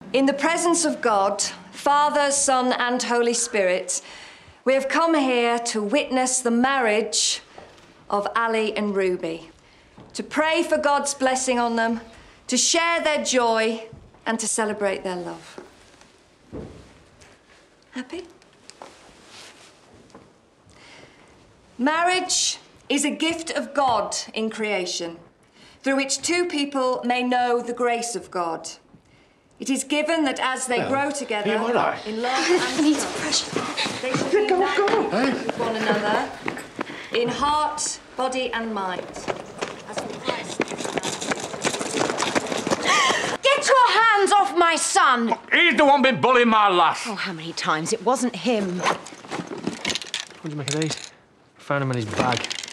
In the presence of God, Father, Son, and Holy Spirit, we have come here to witness the marriage of Ali and Ruby, to pray for God's blessing on them, to share their joy, and to celebrate their love. Happy? Marriage is a gift of God in creation, through which two people may know the grace of God. It is given that as they grow together in love and trust, they shall be united with one another in heart, body and mind. As for Christ. Get your hands off my son! He's the one been bullying my lass. Oh, how many times? It wasn't him. What did you make of these? I found him in his bag.